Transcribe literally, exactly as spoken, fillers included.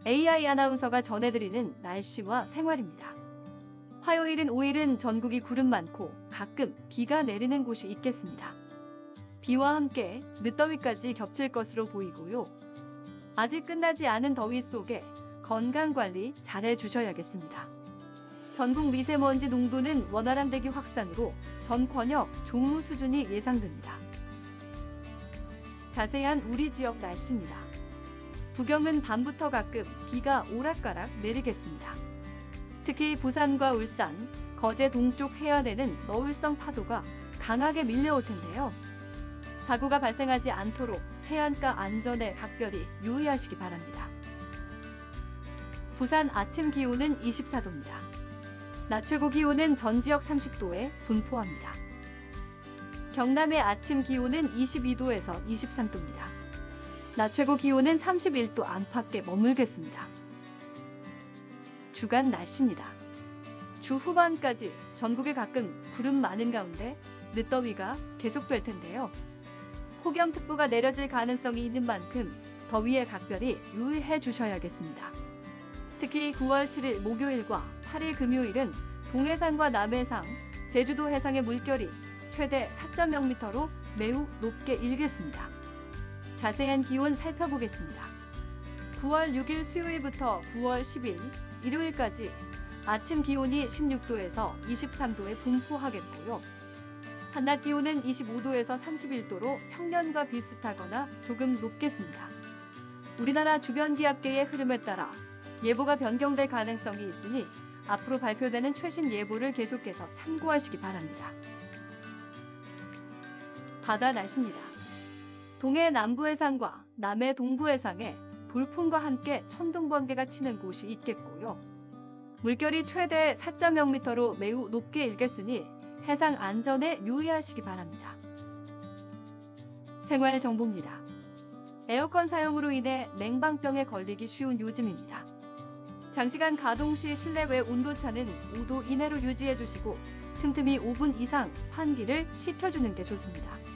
에이아이 아나운서가 전해드리는 날씨와 생활입니다. 화요일인 오일은 전국이 구름 많고 가끔 비가 내리는 곳이 있겠습니다. 비와 함께 늦더위까지 겹칠 것으로 보이고요. 아직 끝나지 않은 더위 속에 건강관리 잘해주셔야겠습니다. 전국 미세먼지 농도는 원활한 대기 확산으로 전권역 종무 수준이 예상됩니다. 자세한 우리 지역 날씨입니다. 부경은 밤부터 가끔 비가 오락가락 내리겠습니다. 특히 부산과 울산, 거제 동쪽 해안에는 너울성 파도가 강하게 밀려올 텐데요. 사고가 발생하지 않도록 해안가 안전에 각별히 유의하시기 바랍니다. 부산 아침 기온은 이십사 도입니다. 낮 최고 기온은 전 지역 삼십 도에 분포합니다. 경남의 아침 기온은 이십이 도에서 이십삼 도입니다. 낮 최고 기온은 삼십일 도 안팎에 머물겠습니다. 주간 날씨입니다. 주 후반까지 전국에 가끔 구름 많은 가운데 늦더위가 계속될 텐데요. 폭염특보가 내려질 가능성이 있는 만큼 더위에 각별히 유의해 주셔야겠습니다. 특히 구월 칠일 목요일과 팔일 금요일은 동해상과 남해상, 제주도 해상의 물결이 최대 사 점 영 미터로 매우 높게 일겠습니다. 자세한 기온 살펴보겠습니다. 구월 육일 수요일부터 구월 십일 일요일까지 아침 기온이 십육 도에서 이십삼 도에 분포하겠고요. 한낮 기온은 이십오 도에서 삼십일 도로 평년과 비슷하거나 조금 높겠습니다. 우리나라 주변 기압계의 흐름에 따라 예보가 변경될 가능성이 있으니 앞으로 발표되는 최신 예보를 계속해서 참고하시기 바랍니다. 바다 날씨입니다. 동해 남부해상과 남해 동부해상에 돌풍과 함께 천둥번개가 치는 곳이 있겠고요. 물결이 최대 사 점 영 미터로 매우 높게 일겠으니 해상 안전에 유의하시기 바랍니다. 생활 정보입니다. 에어컨 사용으로 인해 냉방병에 걸리기 쉬운 요즘입니다. 장시간 가동 시 실내외 온도차는 오 도 이내로 유지해 주시고 틈틈이 오 분 이상 환기를 시켜주는 게 좋습니다.